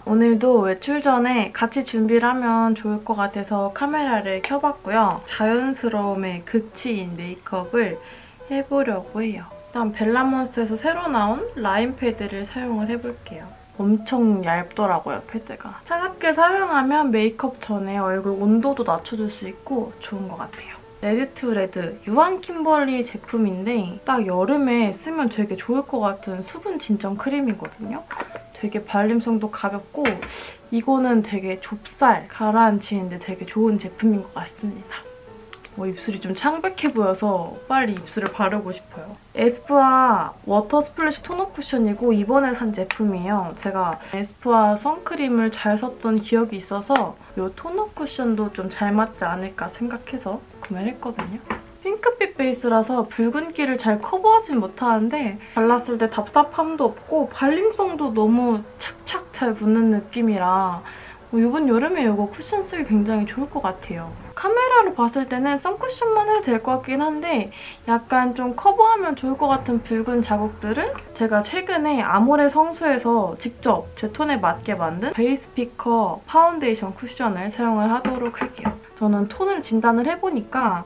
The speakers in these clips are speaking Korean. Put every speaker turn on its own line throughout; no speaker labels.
오늘도 외출 전에 같이 준비를 하면 좋을 것 같아서 카메라를 켜봤고요. 자연스러움의 극치인 메이크업을 해보려고 해요. 일단 벨라몬스에서 새로 나온 라인 패드를 사용을 해볼게요. 엄청 얇더라고요, 패드가. 차갑게 사용하면 메이크업 전에 얼굴 온도도 낮춰줄 수 있고 좋은 것 같아요. 레드 투 레드 유한 킴벌리 제품인데 딱 여름에 쓰면 되게 좋을 것 같은 수분 진정 크림이거든요. 되게 발림성도 가볍고 이거는 되게 좁쌀 가라앉히는데 되게 좋은 제품인 것 같습니다. 입술이 좀 창백해 보여서 빨리 입술을 바르고 싶어요. 에스쁘아 워터 스플래시 토너 쿠션이고 이번에 산 제품이에요. 제가 에스쁘아 선크림을 잘 썼던 기억이 있어서 이 토너 쿠션도 좀 잘 맞지 않을까 생각해서 구매를 했거든요. 핑크빛 베이스라서 붉은기를 잘 커버하진 못하는데 발랐을 때 답답함도 없고 발림성도 너무 착착 잘 붙는 느낌이라 이번 여름에 이거 쿠션 쓰기 굉장히 좋을 것 같아요. 카메라로 봤을 때는 선쿠션만 해도 될 것 같긴 한데 약간 좀 커버하면 좋을 것 같은 붉은 자국들은 제가 최근에 아모레 성수에서 직접 제 톤에 맞게 만든 베이스 피커 파운데이션 쿠션을 사용을 하도록 할게요. 저는 톤을 진단을 해보니까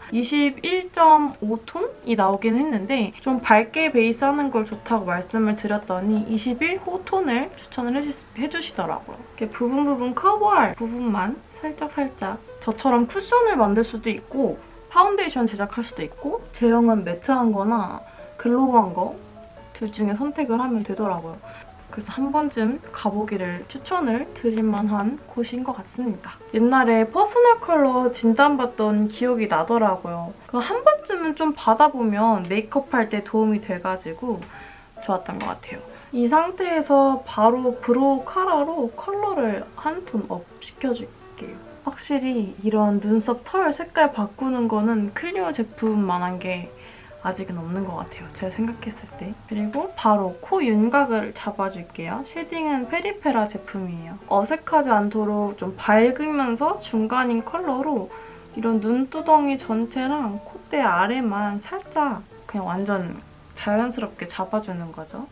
21.5톤이 나오긴 했는데 좀 밝게 베이스 하는 걸 좋다고 말씀을 드렸더니 21호 톤을 추천을 해주시더라고요. 이렇게 부분 커버할 부분만 살짝 저처럼 쿠션을 만들 수도 있고 파운데이션 제작할 수도 있고 제형은 매트한 거나 글로우한 거 둘 중에 선택을 하면 되더라고요. 그래서 한 번쯤 가보기를 추천을 드릴 만한 곳인 것 같습니다. 옛날에 퍼스널 컬러 진단받던 기억이 나더라고요. 한 번쯤은 좀 받아보면 메이크업 할 때 도움이 돼가지고 좋았던 것 같아요. 이 상태에서 바로 브로우 카라로 컬러를 한 톤 업 시켜줄게요. 확실히 이런 눈썹 털 색깔 바꾸는 거는 클리오 제품만한 게 아직은 없는 것 같아요. 제가 생각했을 때. 그리고 바로 코 윤곽을 잡아줄게요. 쉐딩은 페리페라 제품이에요. 어색하지 않도록 좀 밝으면서 중간인 컬러로 이런 눈두덩이 전체랑 콧대 아래만 살짝 그냥 완전 자연스럽게 잡아주는 거죠.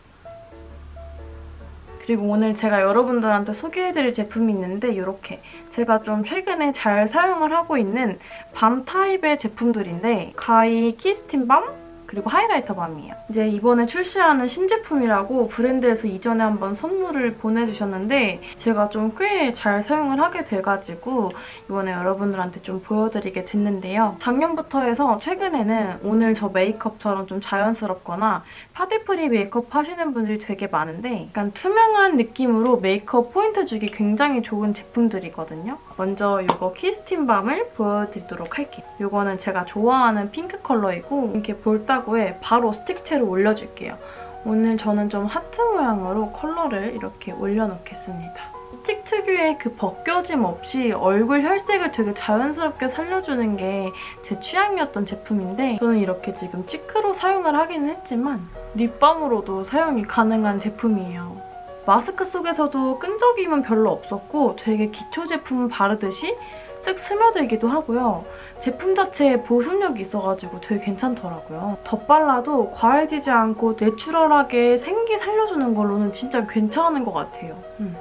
그리고 오늘 제가 여러분들한테 소개해드릴 제품이 있는데 이렇게 제가 좀 최근에 잘 사용을 하고 있는 밤 타입의 제품들인데 가이 키스틴 밤 그리고 하이라이터 밤이에요. 이제 이번에 출시하는 신제품이라고 브랜드에서 이전에 한번 선물을 보내주셨는데 제가 좀 꽤 잘 사용을 하게 돼가지고 이번에 여러분들한테 좀 보여드리게 됐는데요. 작년부터 해서 최근에는 오늘 저 메이크업처럼 좀 자연스럽거나 파데프리 메이크업 하시는 분들이 되게 많은데 약간 투명한 느낌으로 메이크업 포인트 주기 굉장히 좋은 제품들이거든요. 먼저 이거 키스틴 밤을 보여드리도록 할게요. 이거는 제가 좋아하는 핑크 컬러이고 이렇게 볼따구에 바로 스틱체로 올려줄게요. 오늘 저는 좀 하트 모양으로 컬러를 이렇게 올려놓겠습니다. 스틱 특유의 그 벗겨짐 없이 얼굴 혈색을 되게 자연스럽게 살려주는 게 제 취향이었던 제품인데 저는 이렇게 지금 치크로 사용을 하기는 했지만 립밤으로도 사용이 가능한 제품이에요. 마스크 속에서도 끈적임은 별로 없었고 되게 기초 제품 바르듯이 쓱 스며들기도 하고요. 제품 자체에 보습력이 있어가지고 되게 괜찮더라고요. 덧발라도 과해지지 않고 내추럴하게 생기 살려주는 걸로는 진짜 괜찮은 것 같아요.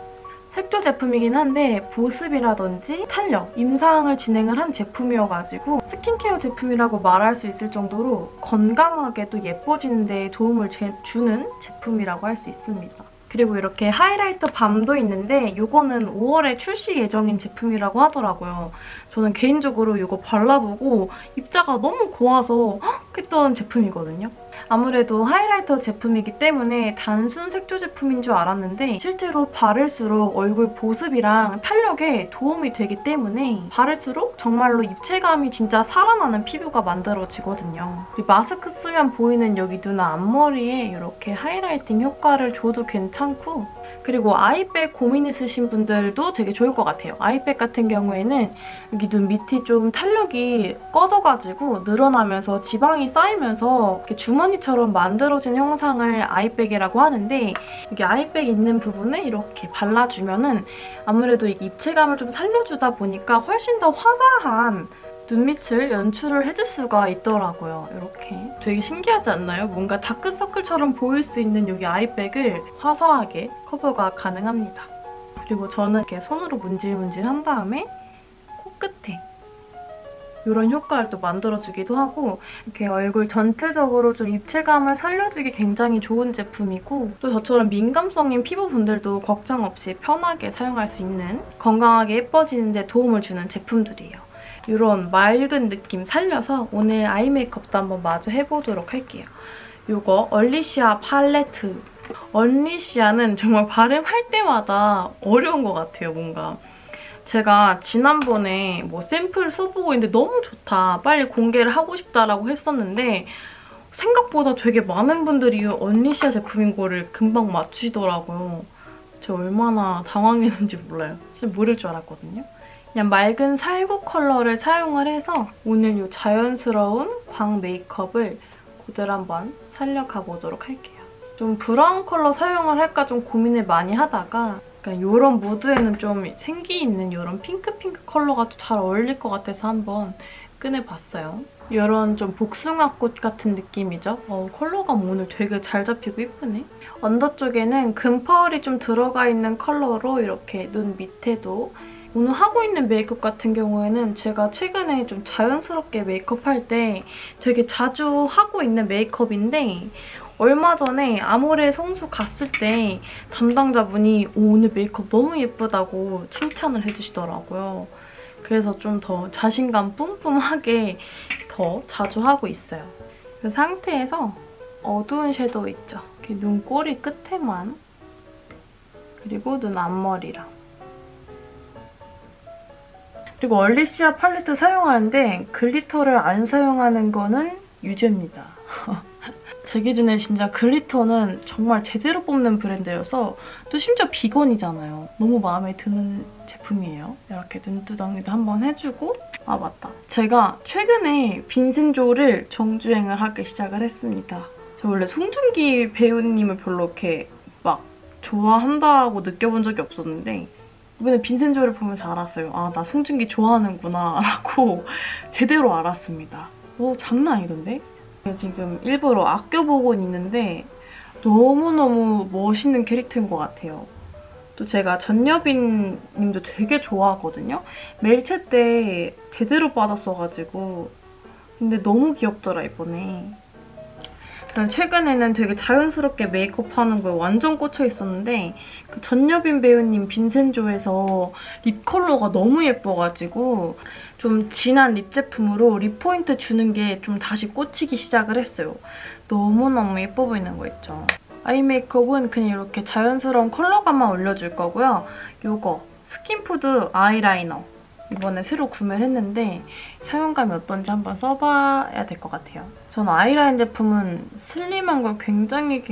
색조 제품이긴 한데 보습이라든지 탄력, 임상을 진행을 한 제품이어가지고 스킨케어 제품이라고 말할 수 있을 정도로 건강하게 또 예뻐지는 데 도움을 주는 제품이라고 할 수 있습니다. 그리고 이렇게 하이라이터 밤도 있는데 이거는 5월에 출시 예정인 제품이라고 하더라고요. 저는 개인적으로 이거 발라보고 입자가 너무 고와서 헉! 했던 제품이거든요. 아무래도 하이라이터 제품이기 때문에 단순 색조 제품인 줄 알았는데 실제로 바를수록 얼굴 보습이랑 탄력에 도움이 되기 때문에 바를수록 정말로 입체감이 진짜 살아나는 피부가 만들어지거든요. 마스크 쓰면 보이는 여기 눈 앞머리에 이렇게 하이라이팅 효과를 줘도 괜찮고 그리고 아이백 고민 있으신 분들도 되게 좋을 것 같아요. 아이백 같은 경우에는 여기 눈 밑이 좀 탄력이 꺼져가지고 늘어나면서 지방이 쌓이면서 이렇게 주머니처럼 만들어진 형상을 아이백이라고 하는데 여기 아이백 있는 부분을 이렇게 발라주면은 아무래도 입체감을 좀 살려주다 보니까 훨씬 더 화사한 눈밑을 연출을 해줄 수가 있더라고요. 이렇게. 되게 신기하지 않나요? 뭔가 다크서클처럼 보일 수 있는 여기 아이백을 화사하게 커버가 가능합니다. 그리고 저는 이렇게 손으로 문질문질 한 다음에 코끝에 이런 효과를 또 만들어주기도 하고 이렇게 얼굴 전체적으로 좀 입체감을 살려주기 굉장히 좋은 제품이고 또 저처럼 민감성인 피부분들도 걱정 없이 편하게 사용할 수 있는 건강하게 예뻐지는 데 도움을 주는 제품들이에요. 이런 맑은 느낌 살려서 오늘 아이 메이크업도 한번 마저 해보도록 할게요. 이거 얼리시아 팔레트. 얼리시아는 정말 발음할 때마다 어려운 것 같아요, 뭔가. 제가 지난번에 뭐 샘플 써보고 있는데 너무 좋다, 빨리 공개를 하고 싶다라고 했었는데 생각보다 되게 많은 분들이 얼리시아 제품인 거를 금방 맞추시더라고요. 제가 얼마나 당황했는지 몰라요. 진짜 모를 줄 알았거든요. 그냥 맑은 살구 컬러를 사용을 해서 오늘 이 자연스러운 광 메이크업을 그대로 한번 살려가 보도록 할게요. 좀 브라운 컬러 사용을 할까 좀 고민을 많이 하다가 이런 무드에는 좀 생기 있는 이런 핑크핑크 컬러가 또 잘 어울릴 것 같아서 한번 꺼내봤어요. 이런 좀 복숭아꽃 같은 느낌이죠. 컬러감 오늘 되게 잘 잡히고 예쁘네. 언더 쪽에는 금펄이 좀 들어가 있는 컬러로 이렇게 눈 밑에도 오늘 하고 있는 메이크업 같은 경우에는 제가 최근에 좀 자연스럽게 메이크업할 때 되게 자주 하고 있는 메이크업인데 얼마 전에 아모레 성수 갔을 때 담당자분이 오늘 메이크업 너무 예쁘다고 칭찬을 해주시더라고요. 그래서 좀 더 자신감 뿜뿜하게 더 자주 하고 있어요. 그 상태에서 어두운 섀도우 있죠? 이렇게 눈꼬리 끝에만 그리고 눈 앞머리랑 그리고 얼리시아 팔레트 사용하는데 글리터를 안 사용하는 거는 유죄입니다. 제 기준에 진짜 글리터는 정말 제대로 뽑는 브랜드여서 또 심지어 비건이잖아요. 너무 마음에 드는 제품이에요. 이렇게 눈두덩이도 한번 해주고 아 맞다. 제가 최근에 빈센조를 정주행을 하기 시작을 했습니다. 저 원래 송중기 배우님을 별로 이렇게 막 좋아한다고 느껴본 적이 없었는데 이번에 빈센조를 보면서 알았어요. 아, 나 송중기 좋아하는구나 라고 제대로 알았습니다. 장난 아니던데? 지금 일부러 아껴보고 있는데 너무너무 멋있는 캐릭터인 것 같아요. 또 제가 전여빈 님도 되게 좋아하거든요. 멜체 때 제대로 받았어가지고 근데 너무 귀엽더라 이번에. 일단 최근에는 되게 자연스럽게 메이크업하는 거에 완전 꽂혀 있었는데 그 전여빈 배우님 빈센조에서 립 컬러가 너무 예뻐가지고 좀 진한 립 제품으로 립 포인트 주는 게 좀 다시 꽂히기 시작을 했어요. 너무너무 예뻐 보이는 거 있죠. 아이 메이크업은 그냥 이렇게 자연스러운 컬러감만 올려줄 거고요. 요거 스킨푸드 아이라이너 이번에 새로 구매를 했는데 사용감이 어떤지 한번 써봐야 될 것 같아요. 저는 아이라인 제품은 슬림한 걸 굉장히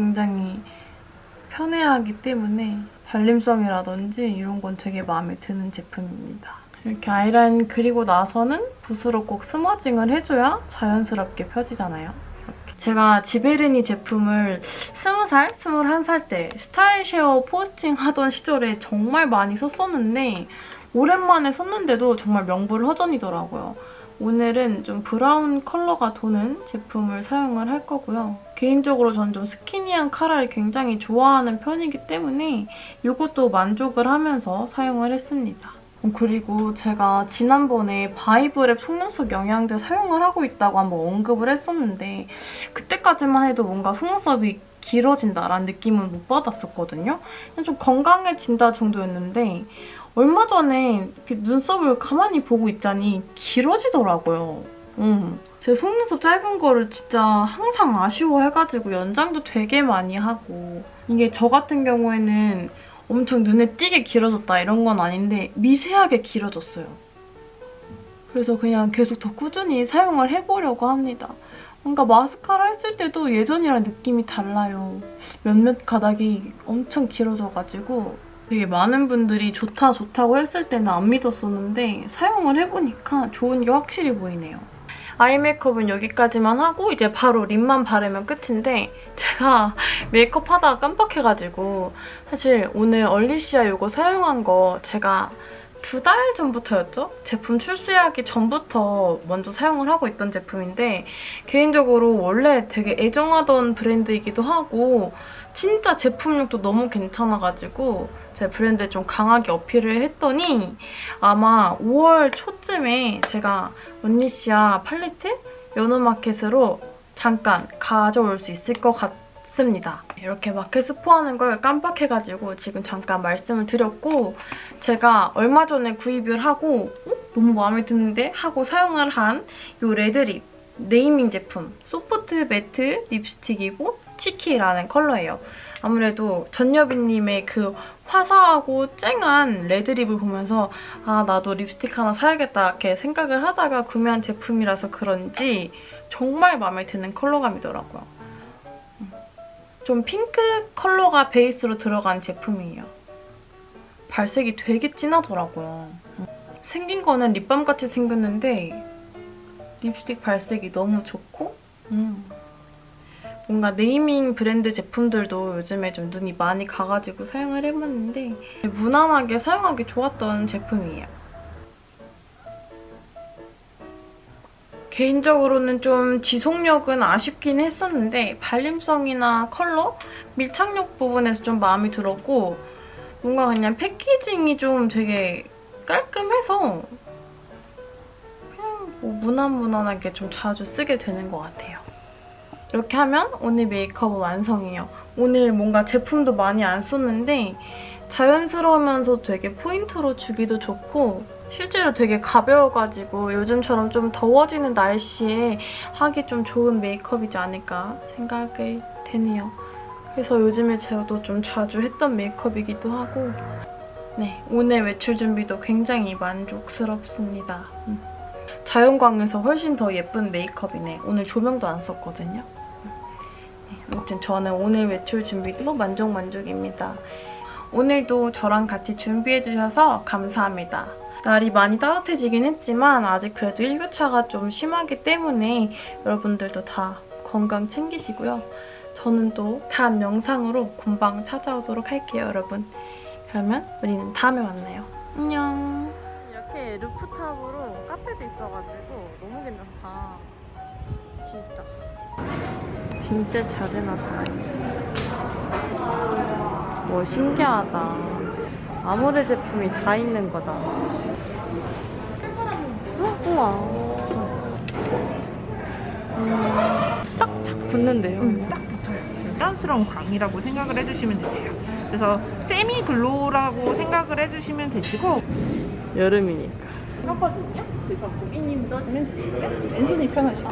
편해하기 때문에 발림성이라든지 이런 건 되게 마음에 드는 제품입니다. 이렇게 아이라인 그리고 나서는 붓으로 꼭 스머징을 해줘야 자연스럽게 펴지잖아요. 이렇게. 제가 지베르니 제품을 20살, 21살 때 스타일 쉐어 포스팅 하던 시절에 정말 많이 썼었는데 오랜만에 썼는데도 정말 명불허전이더라고요. 오늘은 좀 브라운 컬러가 도는 제품을 사용을 할 거고요. 개인적으로 전 좀 스키니한 카라를 굉장히 좋아하는 편이기 때문에 이것도 만족을 하면서 사용을 했습니다. 그리고 제가 지난번에 바이브랩 속눈썹 영양제 사용을 하고 있다고 한번 언급을 했었는데 그때까지만 해도 뭔가 속눈썹이 길어진다라는 느낌은 못 받았었거든요. 그냥 좀 건강해진다 정도였는데 얼마 전에 이렇게 눈썹을 가만히 보고 있자니 길어지더라고요. 제 속눈썹 짧은 거를 진짜 항상 아쉬워해가지고 연장도 되게 많이 하고 이게 저 같은 경우에는 엄청 눈에 띄게 길어졌다 이런 건 아닌데 미세하게 길어졌어요. 그래서 그냥 계속 더 꾸준히 사용을 해보려고 합니다. 뭔가 마스카라 했을 때도 예전이랑 느낌이 달라요. 몇몇 가닥이 엄청 길어져가지고 되게 많은 분들이 좋다고 했을 때는 안 믿었었는데 사용을 해보니까 좋은 게 확실히 보이네요. 아이 메이크업은 여기까지만 하고 이제 바로 립만 바르면 끝인데 제가 메이크업 하다가 깜빡해가지고 사실 오늘 얼리시아 이거 사용한 거 제가 2달 전부터였죠? 제품 출시하기 전부터 먼저 사용을 하고 있던 제품인데 개인적으로 원래 되게 애정하던 브랜드이기도 하고 진짜 제품력도 너무 괜찮아가지고 제 브랜드에 좀 강하게 어필을 했더니 아마 5월 초쯤에 제가 원리시아 팔레트 연어마켓으로 잠깐 가져올 수 있을 것 같습니다. 이렇게 마켓 스포하는 걸 깜빡해가지고 지금 잠깐 말씀을 드렸고 제가 얼마 전에 구입을 하고 너무 마음에 드는데? 하고 사용을 한 이 레드립 네이밍 제품 소프트 매트 립스틱이고 치키라는 컬러예요. 아무래도 전여빈님의 그 화사하고 쨍한 레드립을 보면서 아 나도 립스틱 하나 사야겠다 이렇게 생각을 하다가 구매한 제품이라서 그런지 정말 마음에 드는 컬러감이더라고요. 좀 핑크 컬러가 베이스로 들어간 제품이에요. 발색이 되게 진하더라고요. 생긴 거는 립밤같이 생겼는데 립스틱 발색이 너무 좋고 뭔가 네이밍 브랜드 제품들도 요즘에 좀 눈이 많이 가가지고 사용을 해봤는데 무난하게 사용하기 좋았던 제품이에요. 개인적으로는 좀 지속력은 아쉽긴 했었는데 발림성이나 컬러, 밀착력 부분에서 좀 마음에 들었고 뭔가 그냥 패키징이 좀 되게 깔끔해서 그냥 뭐 무난무난하게 좀 자주 쓰게 되는 것 같아요. 이렇게 하면 오늘 메이크업은 완성이에요. 오늘 뭔가 제품도 많이 안 썼는데 자연스러우면서 되게 포인트로 주기도 좋고 실제로 되게 가벼워가지고 요즘처럼 좀 더워지는 날씨에 하기 좀 좋은 메이크업이지 않을까 생각이 되네요. 그래서 요즘에 저도 좀 자주 했던 메이크업이기도 하고 네, 오늘 외출 준비도 굉장히 만족스럽습니다. 자연광에서 훨씬 더 예쁜 메이크업이네. 오늘 조명도 안 썼거든요. 아무튼 저는 오늘 외출 준비도 만족입니다. 오늘도 저랑 같이 준비해주셔서 감사합니다. 날이 많이 따뜻해지긴 했지만 아직 그래도 일교차가 좀 심하기 때문에 여러분들도 다 건강 챙기시고요. 저는 또 다음 영상으로 금방 찾아오도록 할게요, 여러분. 그러면 우리는 다음에 만나요. 안녕. 이렇게 루프탑으로 카페도 있어가지고 너무 괜찮다. 진짜. 진짜 잘 해놨다. 뭐 신기하다. 아모레 제품이 다 있는 거잖아. 우와. 딱 착 붙는데요.
딱 붙어요. 자연스러운 광이라고 생각을 해주시면 되세요. 그래서 세미 글로우라고 생각을 해주시면 되시고
여름이니까.
하거든요. 그래서 고객님도 하면 되시고요. 왼손이 편하시고.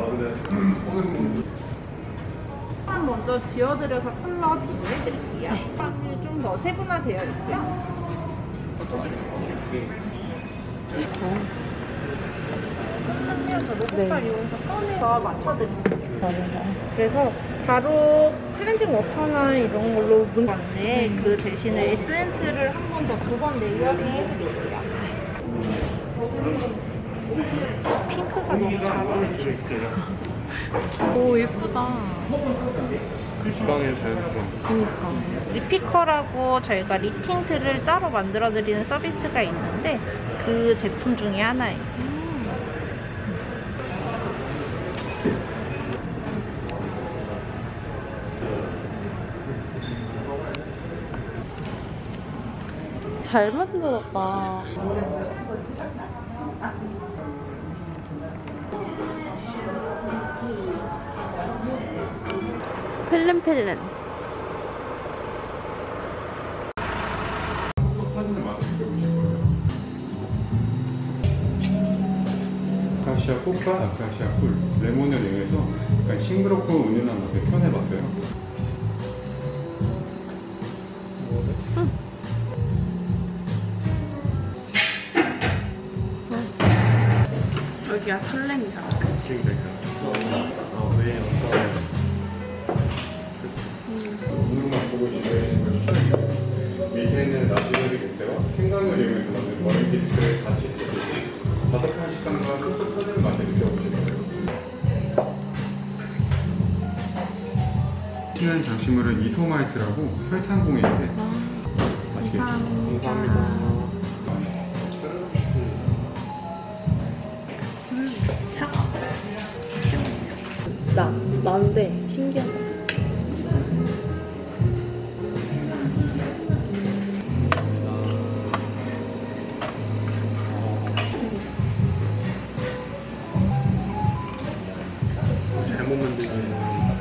먼저 지워드려서 컬러 비교해드릴게요. 색감이 좀 더 세분화되어 있고요. 저 색깔 이용해서 꺼내서 맞춰드릴게요. 그래서 바로 클렌징 워터나 이런 걸로 문 건데 그 대신에 에센스를 한 번 더 2번 레이어링 해드릴게요. 핑크가 너무 잘 어울리시죠?
오 예쁘다.
주방에 자연스러운.
그니까.
리피컬하고 저희가 립틴트를 따로 만들어드리는 서비스가 있는데 그 제품 중에 하나예요.
잘 만들었다. 펠렌.
아카시아 꽃과 아카시아 꿀, 레몬을 이용해서 약간 싱그럽고 은은한 맛을 표현해봤어요.
여기가 설렘이잖아, 그치?
지금 내가 왜 어떤 오늘만 보고 진행하시는 걸 추천드려요. 밑에는 나시베리 롯데와 생강을 이용해서 만든 머리 비스크를 같이 드시고 바삭한 식감과 톡톡 터지는 맛을 느껴보실 거예요. 신은 장식물은 이소마이트라고 설탕공예인데
감사합니다.
감사합니다.
나는데 신기하다.
잘못 만들기.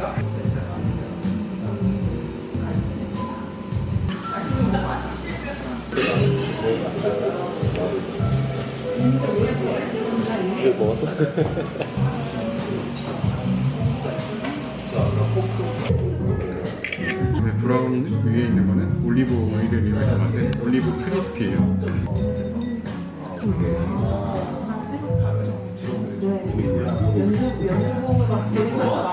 이거 먹었어? 브라우니는 위에 있는 거는 올리브 오일을 이용해서 만든 올리브 크리스피예요.
네. 연습 같은 거